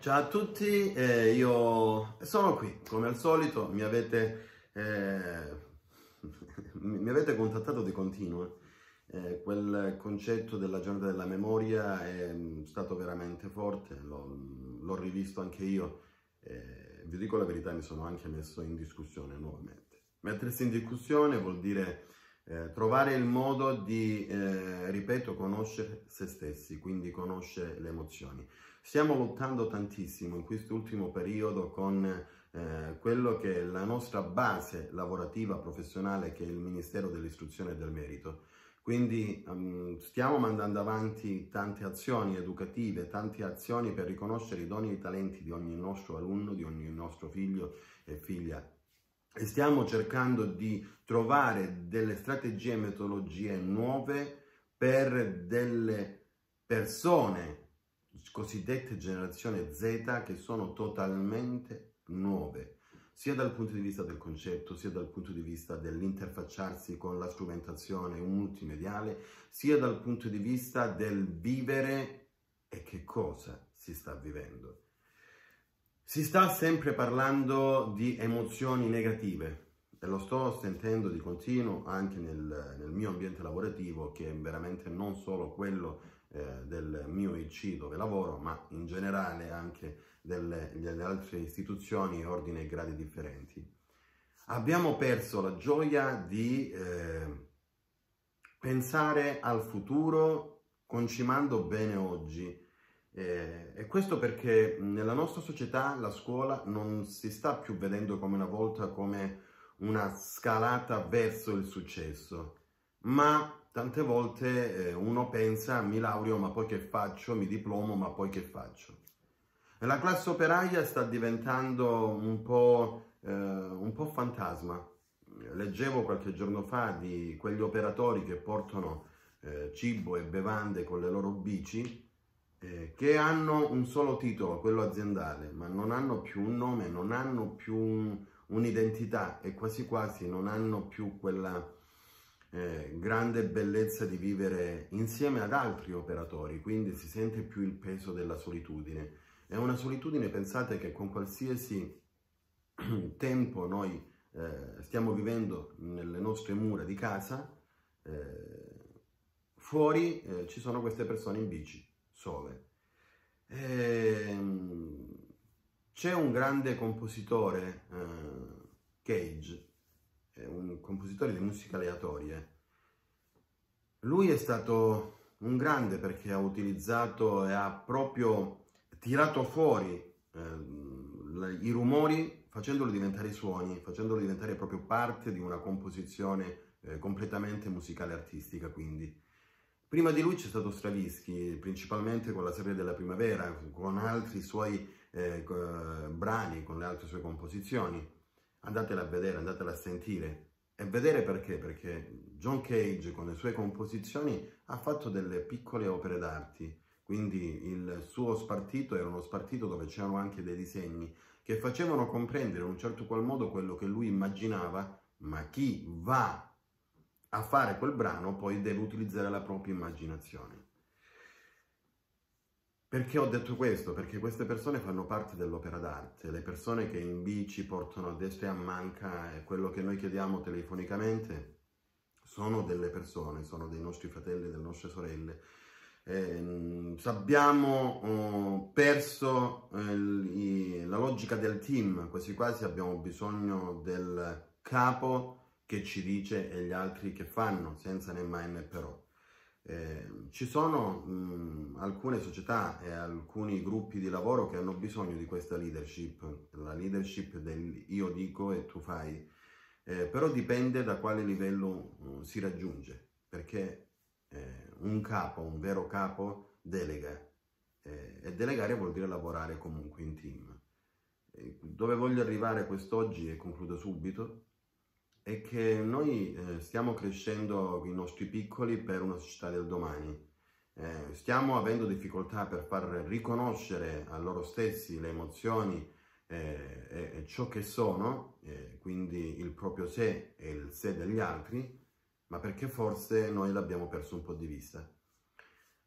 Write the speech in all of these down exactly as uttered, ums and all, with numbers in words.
Ciao a tutti, eh, io sono qui, come al solito mi avete, eh, mi avete contattato di continuo. Eh, quel concetto della giornata della memoria è stato veramente forte, l'ho rivisto anche io, eh, vi dico la verità, mi sono anche messo in discussione nuovamente. Mettersi in discussione vuol dire eh, trovare il modo di, eh, ripeto, conoscere se stessi, quindi conoscere le emozioni. Stiamo lottando tantissimo in quest'ultimo periodo con eh, quello che è la nostra base lavorativa professionale, che è il Ministero dell'Istruzione e del Merito. Quindi um, stiamo mandando avanti tante azioni educative, tante azioni per riconoscere i doni e i talenti di ogni nostro alunno, di ogni nostro figlio e figlia. E stiamo cercando di trovare delle strategie e metodologie nuove per delle persone cosiddette generazione Z, che sono totalmente nuove, sia dal punto di vista del concetto, sia dal punto di vista dell'interfacciarsi con la strumentazione multimediale, sia dal punto di vista del vivere e che cosa si sta vivendo. Si sta sempre parlando di emozioni negative e lo sto sentendo di continuo anche nel, nel mio ambiente lavorativo, che è veramente non solo quello eh, del mio I C dove lavoro, ma in generale anche delle, delle altre istituzioni, ordini e gradi differenti. Abbiamo perso la gioia di eh, pensare al futuro concimando bene oggi. Eh, e questo perché nella nostra società la scuola non si sta più vedendo come una volta come una scalata verso il successo, ma tante volte eh, uno pensa: mi laureo, ma poi che faccio? Mi diplomo, ma poi che faccio? E la classe operaia sta diventando un po', eh, un po' fantasma. Leggevo qualche giorno fa di quegli operatori che portano eh, cibo e bevande con le loro bici, Eh, che hanno un solo titolo, quello aziendale, ma non hanno più un nome, non hanno più un, un'identità e quasi quasi non hanno più quella eh, grande bellezza di vivere insieme ad altri operatori, quindi si sente più il peso della solitudine. È una solitudine, pensate, che con qualsiasi tempo noi eh, stiamo vivendo nelle nostre mura di casa, eh, fuori eh, ci sono queste persone in bici sole. Ehm, c'è un grande compositore, eh, Cage, è un compositore di musica aleatoria. Lui è stato un grande perché ha utilizzato e ha proprio tirato fuori eh, i rumori, facendoli diventare suoni, facendoli diventare proprio parte di una composizione eh, completamente musicale artistica, quindi. Prima di lui c'è stato Stravinsky, principalmente con la Serie della Primavera, con altri suoi eh, brani, con le altre sue composizioni. Andatela a vedere, andatela a sentire. E vedere perché? Perché John Cage con le sue composizioni ha fatto delle piccole opere d'arte. Quindi il suo spartito era uno spartito dove c'erano anche dei disegni che facevano comprendere in un certo qual modo quello che lui immaginava, ma chi va a fare quel brano poi deve utilizzare la propria immaginazione. Perché ho detto questo? Perché queste persone fanno parte dell'opera d'arte, le persone che in bici portano a destra e a manca, e quello che noi chiediamo telefonicamente sono delle persone, sono dei nostri fratelli, delle nostre sorelle. Eh, abbiamo oh, perso eh, la logica del team, quasi quasi abbiamo bisogno del capo che ci dice e gli altri che fanno, senza né mai né però. Eh, ci sono mh, alcune società e alcuni gruppi di lavoro che hanno bisogno di questa leadership, la leadership del io dico e tu fai, eh, però dipende da quale livello uh, si raggiunge, perché eh, un capo, un vero capo, delega, eh, e delegare vuol dire lavorare comunque in team. Eh, dove voglio arrivare quest'oggi, e concludo subito, è che noi eh, stiamo crescendo i nostri piccoli per una società del domani. Eh, stiamo avendo difficoltà per far riconoscere a loro stessi le emozioni eh, e, e ciò che sono, eh, quindi il proprio sé e il sé degli altri, ma perché forse noi l'abbiamo perso un po' di vista.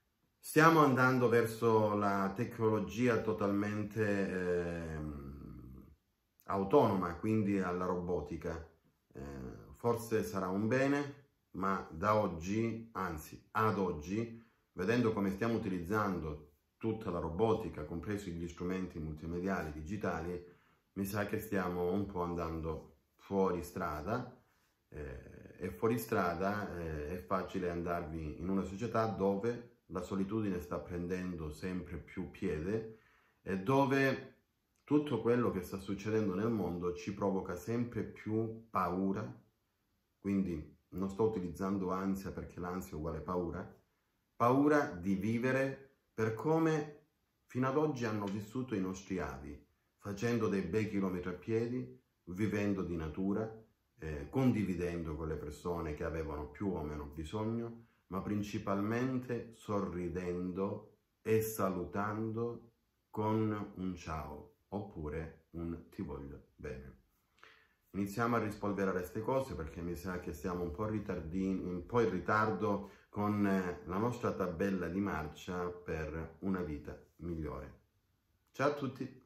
Stiamo andando verso la tecnologia totalmente eh, autonoma, quindi alla robotica. Eh, forse sarà un bene, ma da oggi, anzi ad oggi, vedendo come stiamo utilizzando tutta la robotica, compresi gli strumenti multimediali digitali, mi sa che stiamo un po' andando fuori strada. Eh, e fuori strada eh, è facile andarvi in una società dove la solitudine sta prendendo sempre più piede e dove tutto quello che sta succedendo nel mondo ci provoca sempre più paura. Quindi non sto utilizzando ansia, perché l'ansia è uguale paura, paura di vivere per come fino ad oggi hanno vissuto i nostri avi, facendo dei bei chilometri a piedi, vivendo di natura, eh, condividendo con le persone che avevano più o meno bisogno, ma principalmente sorridendo e salutando con un ciao oppure un ti voglio bene. Iniziamo a rispolverare queste cose, perché mi sa che siamo un po', un po' in ritardo con la nostra tabella di marcia per una vita migliore. Ciao a tutti!